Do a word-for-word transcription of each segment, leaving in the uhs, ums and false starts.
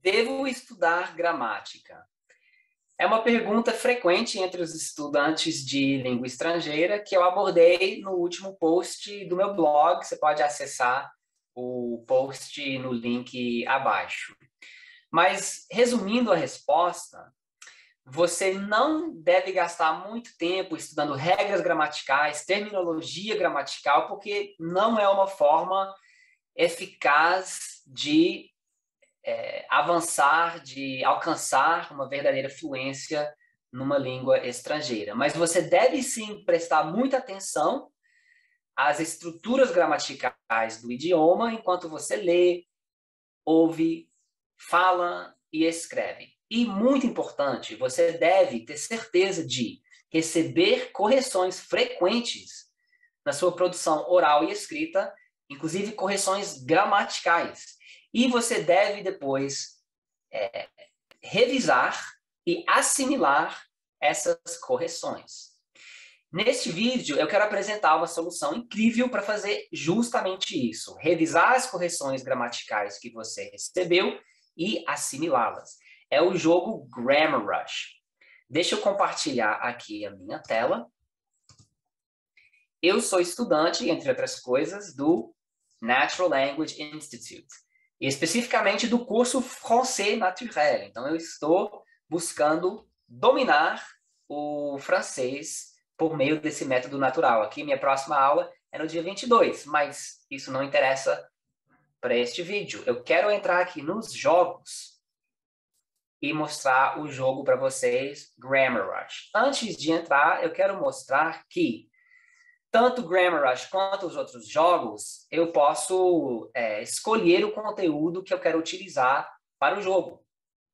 Devo estudar gramática? É uma pergunta frequente entre os estudantes de língua estrangeira que eu abordei no último post do meu blog. Você pode acessar o post no link abaixo. Mas, resumindo a resposta, você não deve gastar muito tempo estudando regras gramaticais, terminologia gramatical, porque não é uma forma eficaz de É, avançar, de alcançar uma verdadeira fluência numa língua estrangeira. Mas você deve sim prestar muita atenção às estruturas gramaticais do idioma enquanto você lê, ouve, fala e escreve. E muito importante, você deve ter certeza de receber correções frequentes na sua produção oral e escrita, inclusive correções gramaticais. E você deve depois é, revisar e assimilar essas correções. Neste vídeo, eu quero apresentar uma solução incrível para fazer justamente isso. Revisar as correções gramaticais que você recebeu e assimilá-las. É o jogo Grammar Rush. Deixa eu compartilhar aqui a minha tela. Eu sou estudante, entre outras coisas, do Natural Language Institute, e especificamente do curso Français Naturel. Então, eu estou buscando dominar o francês por meio desse método natural. Aqui, minha próxima aula é no dia vinte e dois, mas isso não interessa para este vídeo. Eu quero entrar aqui nos jogos e mostrar o jogo para vocês, Grammar Rush. Antes de entrar, eu quero mostrar que tanto Grammar Rush quanto os outros jogos, eu posso é, escolher o conteúdo que eu quero utilizar para o jogo.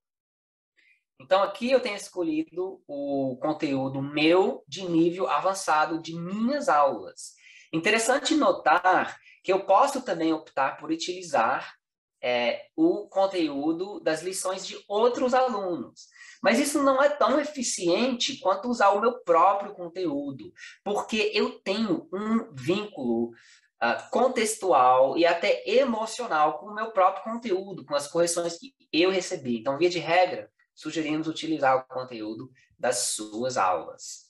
Então, aqui eu tenho escolhido o conteúdo meu de nível avançado de minhas aulas. Interessante notar que eu posso também optar por utilizar é, o conteúdo das lições de outros alunos. Mas isso não é tão eficiente quanto usar o meu próprio conteúdo, porque eu tenho um vínculo uh, contextual e até emocional com o meu próprio conteúdo, com as correções que eu recebi. Então, via de regra, sugerimos utilizar o conteúdo das suas aulas.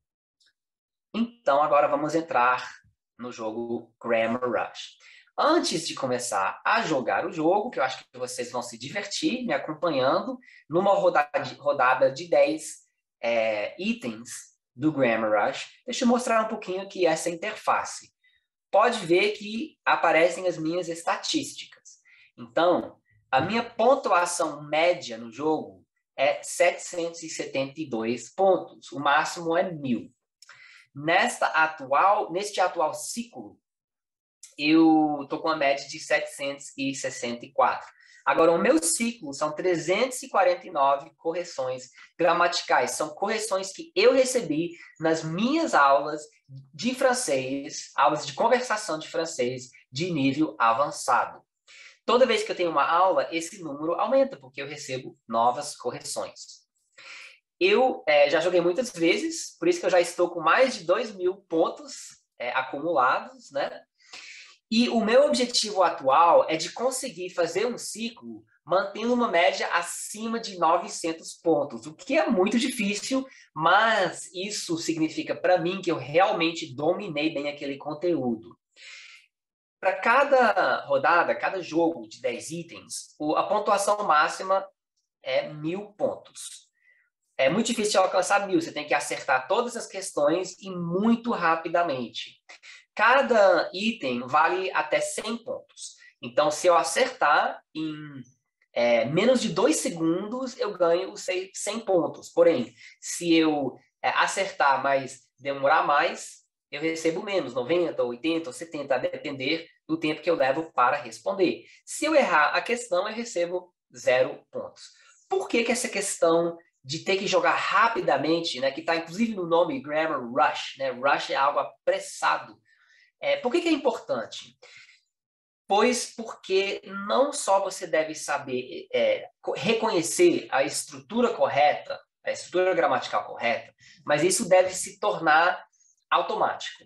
Então, agora vamos entrar no jogo Grammar Rush. Antes de começar a jogar o jogo, que eu acho que vocês vão se divertir me acompanhando, numa rodada, rodada de dez é, itens do Grammar Rush, deixa eu mostrar um pouquinho aqui essa interface. Pode ver que aparecem as minhas estatísticas. Então, a minha pontuação média no jogo é setecentos e setenta e dois pontos. O máximo é mil. Nesta atual, neste atual ciclo, eu estou com uma média de setecentos e sessenta e quatro. Agora, o meu ciclo são trezentos e quarenta e nove correções gramaticais. São correções que eu recebi nas minhas aulas de francês, aulas de conversação de francês de nível avançado. Toda vez que eu tenho uma aula, esse número aumenta, porque eu recebo novas correções. Eu é, já joguei muitas vezes, por isso que eu já estou com mais de dois mil pontos é, acumulados, né? E o meu objetivo atual é de conseguir fazer um ciclo mantendo uma média acima de novecentos pontos, o que é muito difícil, mas isso significa para mim que eu realmente dominei bem aquele conteúdo. Para cada rodada, cada jogo de dez itens, a pontuação máxima é mil pontos. É muito difícil alcançar mil, você tem que acertar todas as questões e muito rapidamente. Cada item vale até cem pontos. Então, se eu acertar em é, menos de dois segundos, eu ganho os cem pontos. Porém, se eu é, acertar, mas demorar mais, eu recebo menos, noventa, oitenta ou setenta, a depender do tempo que eu levo para responder. Se eu errar a questão, eu recebo zero pontos. Por que que essa questão de ter que jogar rapidamente, né, que está inclusive no nome Grammar Rush, né? Rush é algo apressado. É, por que que é importante? Pois porque não só você deve saber é, reconhecer a estrutura correta, a estrutura gramatical correta, mas isso deve se tornar automático.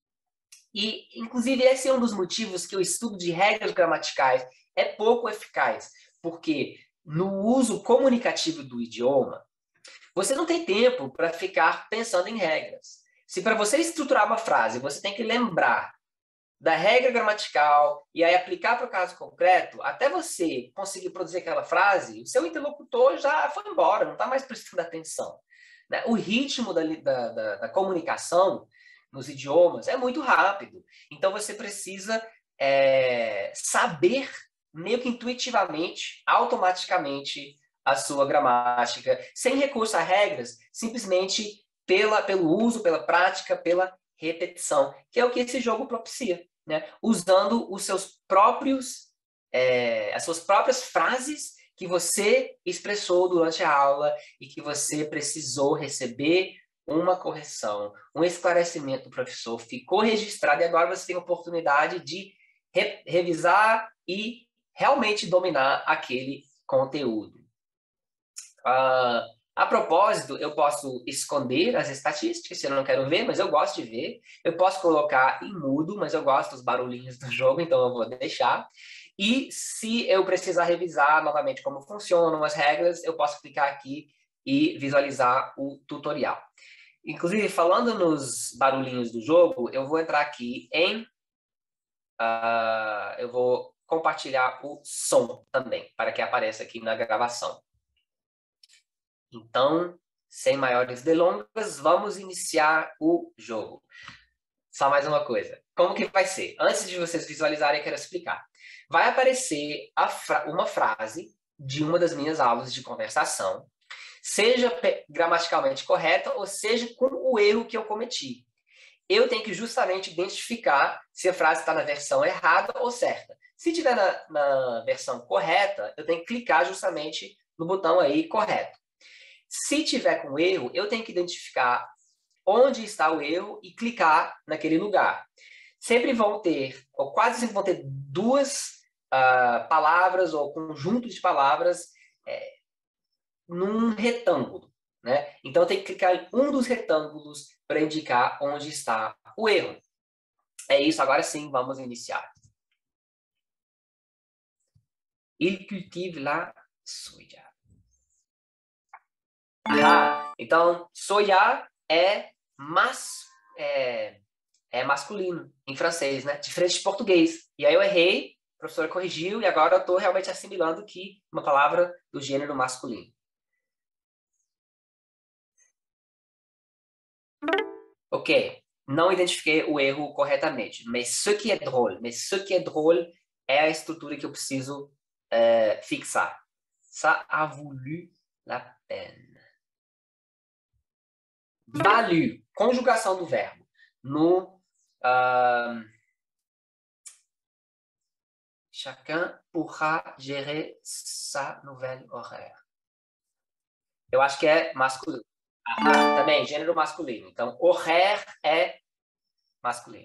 E, inclusive, esse é um dos motivos que o estudo de regras gramaticais é pouco eficaz, porque no uso comunicativo do idioma, você não tem tempo para ficar pensando em regras. Se para você estruturar uma frase, você tem que lembrar da regra gramatical e aí aplicar para o caso concreto, até você conseguir produzir aquela frase, o seu interlocutor já foi embora, não está mais prestando atenção. Né? O ritmo da, da, da, da comunicação nos idiomas é muito rápido. Então, você precisa é, saber, meio que intuitivamente, automaticamente, a sua gramática, sem recurso a regras, simplesmente pela, pelo uso, pela prática, pela repetição, que é o que esse jogo propicia. Né? Usando os seus próprios, é, as suas próprias frases que você expressou durante a aula e que você precisou receber uma correção, um esclarecimento do professor, ficou registrado e agora você tem a oportunidade de re revisar e realmente dominar aquele conteúdo. Uh, a propósito, eu posso esconder as estatísticas, se eu não quero ver, mas eu gosto de ver. Eu posso colocar em mudo, mas eu gosto dos barulhinhos do jogo, então eu vou deixar. E se eu precisar revisar novamente como funcionam as regras, eu posso clicar aqui e visualizar o tutorial. Inclusive, falando nos barulhinhos do jogo, eu vou entrar aqui em... Uh, eu vou compartilhar o som também, para que apareça aqui na gravação. Então, sem maiores delongas, vamos iniciar o jogo. Só mais uma coisa. Como que vai ser? Antes de vocês visualizarem, eu quero explicar. Vai aparecer a fra- uma frase de uma das minhas aulas de conversação, seja gramaticalmente correta ou seja com o erro que eu cometi. Eu tenho que justamente identificar se a frase está na versão errada ou certa. Se estiver na, na versão correta, eu tenho que clicar justamente no botão aí correto. Se tiver com erro, eu tenho que identificar onde está o erro e clicar naquele lugar. Sempre vão ter, ou quase sempre vão ter duas uh, palavras ou conjuntos de palavras é, num retângulo. Né? Então, tem que clicar em um dos retângulos para indicar onde está o erro. É isso, agora sim, vamos iniciar. Il cultive la soja. Ah, então, soja é, mas, é, é masculino em francês, né? Diferente de português. E aí eu errei, a professora corrigiu, e agora eu estou realmente assimilando que uma palavra do gênero masculino. Ok, não identifiquei o erro corretamente. Mais ce qui est drôle, mais ce qui est drôle é a estrutura que eu preciso é, fixar. Ça a voulu la peine. Valu, conjugação do verbo. No uh, chacun pourra gérer sa nouvelle horaire. Eu acho que é masculino. Ah, também, gênero masculino. Então, horaire é masculino.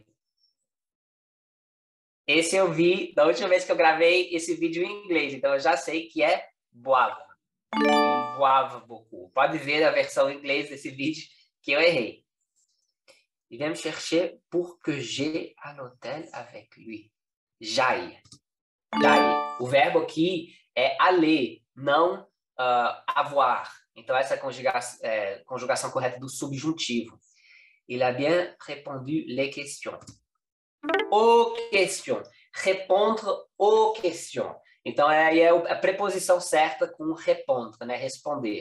Esse eu vi da última vez que eu gravei esse vídeo em inglês, então eu já sei que é boava. Boava beaucoup. Pode ver a versão em inglês desse vídeo que eu errei. Il vient me chercher pour que j'aille à l'hôtel avec lui. J'aille. J'aille. O verbo aqui é aller, não uh, avoir. Então, essa é a conjugação, é, conjugação correta do subjuntivo. Il a bien répondu les questions. Aux questions. Répondre aux questions. Então, aí é a preposição certa com répondre, né? Responder.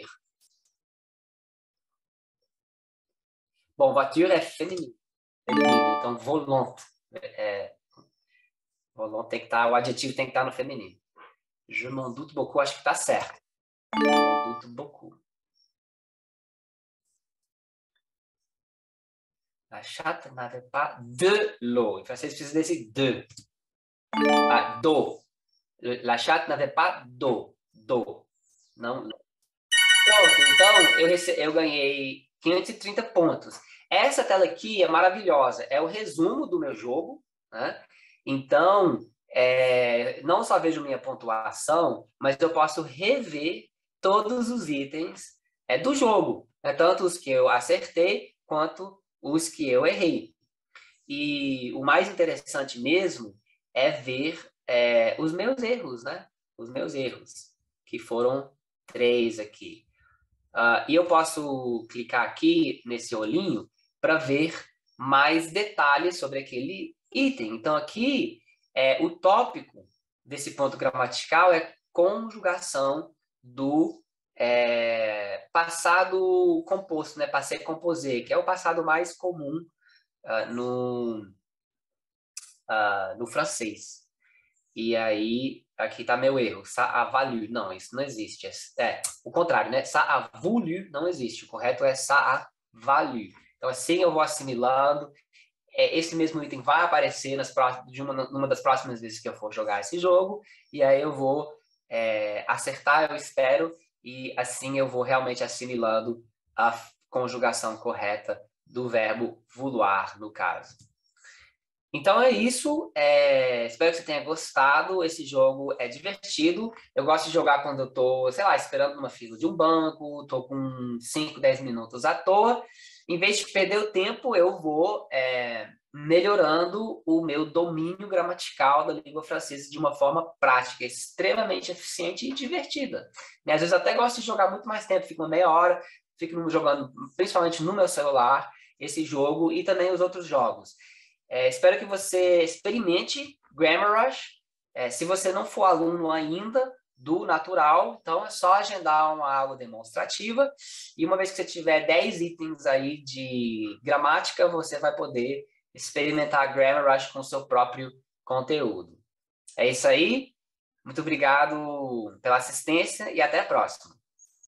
Bom, voiture é feminino. feminino. Então, volante. É, volante tem que estar, o adjetivo tem que estar no feminino. Je m'en doute beaucoup, acho que está certo. Je m'en doute beaucoup. La chatte n'avait pas de l'eau. Em francês precisa desse de. Ah, do. La chatte n'avait pas d'eau. Do. Não, não. Pronto, então eu, rece... eu ganhei quinhentos e trinta pontos. Essa tela aqui é maravilhosa. É o resumo do meu jogo. Né? Então, é... não só vejo minha pontuação, mas eu posso rever todos os itens é, do jogo. Né? Tanto os que eu acertei, quanto os que eu errei. E o mais interessante mesmo é ver é, os meus erros, né? Os meus erros. que foram três aqui. Uh, e eu posso clicar aqui nesse olhinho para ver mais detalhes sobre aquele item. Então, aqui, é, o tópico desse ponto gramatical é conjugação do é, passado composto, né? Passé composé, que é o passado mais comum uh, no, uh, no francês. E aí, aqui está meu erro. Ça a valu. Não, isso não existe. É, o contrário, né? Ça a voulu não existe. O correto é ça a valu. Então, assim eu vou assimilando. É, esse mesmo item vai aparecer nas próximas, de uma, numa das próximas vezes que eu for jogar esse jogo. E aí eu vou é, acertar, eu espero. E assim eu vou realmente assimilando a conjugação correta do verbo vouloir, no caso. Então é isso, é... espero que você tenha gostado. Esse jogo é divertido. Eu gosto de jogar quando eu tô, sei lá, esperando numa fila de um banco, tô com cinco, dez minutos à toa. Em vez de perder o tempo, eu vou é... melhorando o meu domínio gramatical da língua francesa de uma forma prática, extremamente eficiente e divertida. E às vezes eu até gosto de jogar muito mais tempo, fico uma meia hora, fico jogando principalmente no meu celular esse jogo e também os outros jogos. É, espero que você experimente Grammar Rush. É, se você não for aluno ainda do natural, então é só agendar uma aula demonstrativa. E uma vez que você tiver dez itens aí de gramática, você vai poder experimentar Grammar Rush com o seu próprio conteúdo. É isso aí. Muito obrigado pela assistência e até a próxima.